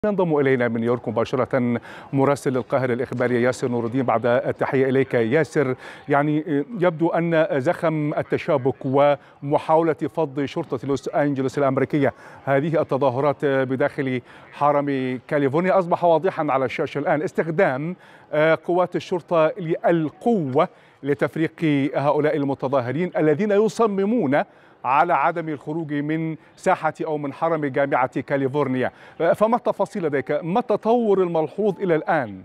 ينضم إلينا من نيويورك مباشرة مراسل القاهرة الإخباري ياسر نور الدين. بعد التحية إليك ياسر، يعني يبدو أن زخم التشابك ومحاولة فض شرطة لوس أنجلوس الأمريكية هذه التظاهرات بداخل حرم كاليفورنيا أصبح واضحا على الشاشة الآن. استخدام قوات الشرطة للقوة لتفريق هؤلاء المتظاهرين الذين يصممون على عدم الخروج من ساحة أو من حرم جامعة كاليفورنيا. فما التفاصيل لديك؟ ما التطور الملحوظ إلى الآن؟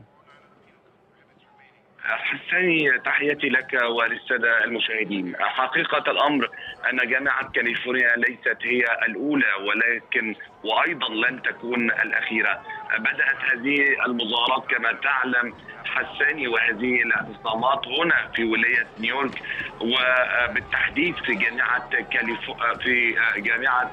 حساني، تحياتي لك وللسادة المشاهدين. حقيقة الأمر أن جامعة كاليفورنيا ليست هي الأولى ولكن وأيضا لن تكون الأخيرة. بدأت هذه المظاهرات كما تعلم حساني وهذه الاعتصامات هنا في ولاية نيويورك، وبالتحديد في جامعة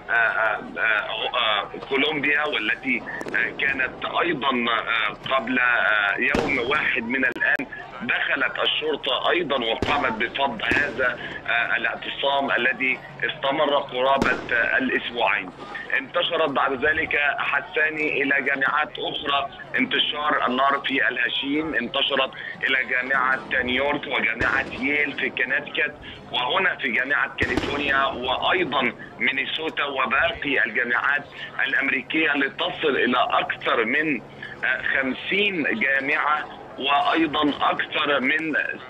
كولومبيا، والتي كانت أيضا قبل يوم واحد من الآن دخلت الشرطة أيضا وقامت بفض هذا الاعتصام الذي استمر قرابة الأسبوعين. انتشرت بعد ذلك حساني إلى جامعات أخرى انتشار النار في الهشيم، انتشرت إلى جامعة نيويورك وجامعة ييل في كونتيكت، وهنا في جامعة كاليفورنيا، وأيضا مينيسوتا وباقي الجامعات الأمريكية لتصل إلى أكثر من 50 جامعة وأيضا أكثر من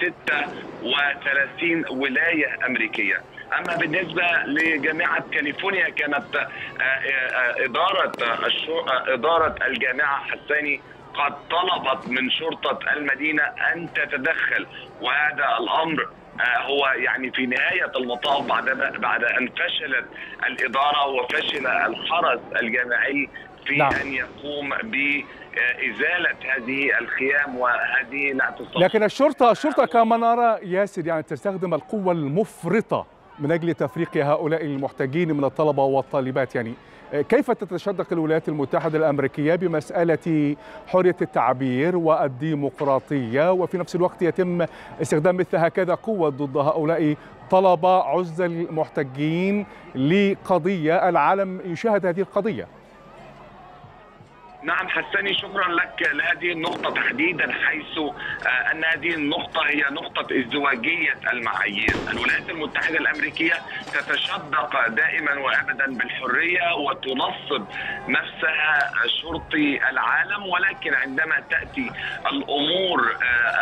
36 ولاية أمريكية. أما بالنسبة لجامعة كاليفورنيا كانت إدارة الجامعة حساني قد طلبت من شرطة المدينة أن تتدخل، وهذا الأمر هو يعني في نهاية المطاف بعد أن فشلت الإدارة وفشل الحرس الجامعي في أن يقوم بإزالة هذه الخيام وهذه الاعتصامات. لكن الشرطة كما نرى ياسر يعني تستخدم القوة المفرطة من أجل تفريق هؤلاء المحتجين من الطلبة والطالبات. يعني كيف تتشدق الولايات المتحدة الأمريكية بمسألة حرية التعبير والديمقراطية، وفي نفس الوقت يتم استخدام مثل هكذا قوة ضد هؤلاء طلبة عزل محتجين لقضية العالم يشاهد هذه القضية؟ نعم حساني، شكرا لك لهذه النقطة تحديدا، حيث أن هذه النقطة هي نقطة ازدواجية المعايير. الولايات المتحدة الأمريكية تتشدق دائما وأبدا بالحرية وتنصب نفسها شرطي العالم، ولكن عندما تأتي الأمور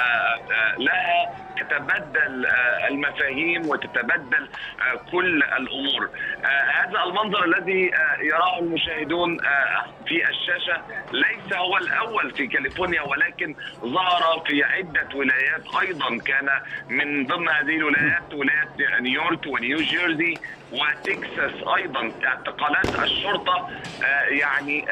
لها تتبدل المفاهيم وتتبدل كل الأمور. هذا المنظر الذي يراه المشاهدون في الشاشة ليس هو الأول في كاليفورنيا، ولكن ظهر في عدة ولايات أيضا. كان من ضمن هذه الولايات ولاية نيويورك ونيو جيرسي وتكساس أيضا. اعتقالات الشرطة يعني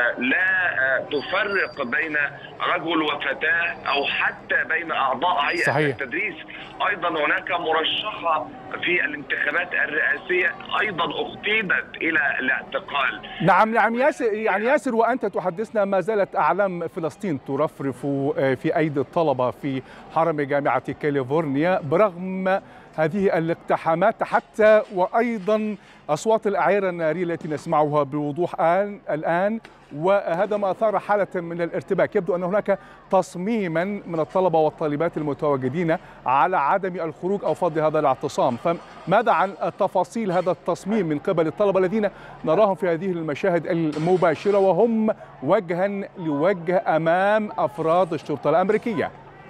لا تفرق بين رجل وفتاة أو حتى بين أعضاء هيئة التدريس. أيضا هناك مرشحة في الانتخابات الرئاسية أيضا اغتيبت إلى الاعتقال. نعم ياسر، وأنت تحدثنا ما زالت أعلام فلسطين ترفرف في أيدي الطلبة في حرم جامعة كاليفورنيا برغم هذه الاقتحامات، حتى وأيضا أصوات الأعيرة النارية التي نسمعها بوضوح الآن، وهذا ما أثار حالة من الارتباك. يبدو أن هناك تصميما من الطلبة والطالبات المتواجدين على عدم الخروج أو فض هذا الاعتصام. فماذا عن تفاصيل هذا التصميم من قبل الطلبة الذين نراهم في هذه المشاهد المباشرة وهم وجها لوجه أمام أفراد الشرطة الأمريكية؟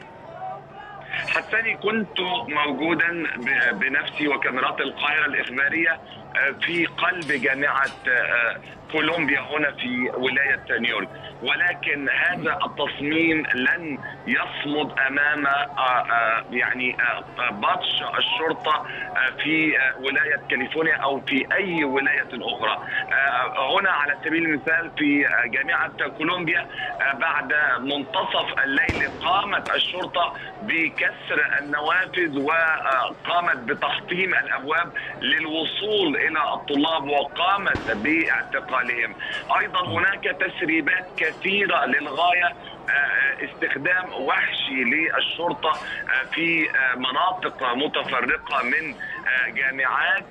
حساني، كنت موجودا بنفسي وكاميرات القاهرة الإخبارية في قلب جامعة كولومبيا هنا في ولاية نيويورك، ولكن هذا التصميم لن يصمد أمام يعني بطش الشرطة في ولاية كاليفورنيا أو في أي ولاية أخرى. هنا على سبيل المثال في جامعة كولومبيا بعد منتصف الليل قامت الشرطة بكسر النوافذ وقامت بتحطيم الأبواب للوصول إلى الطلاب، وقامت باعتقال أموالهم. أيضا هناك تسريبات كثيرة للغاية، استخدام وحشي للشرطة في مناطق متفرقة من جامعات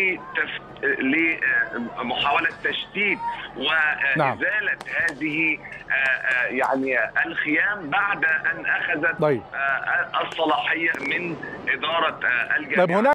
لمحاولة تشتيت وإزالة هذه يعني الخيام بعد أن أخذت الصلاحية من إدارة الجامعة.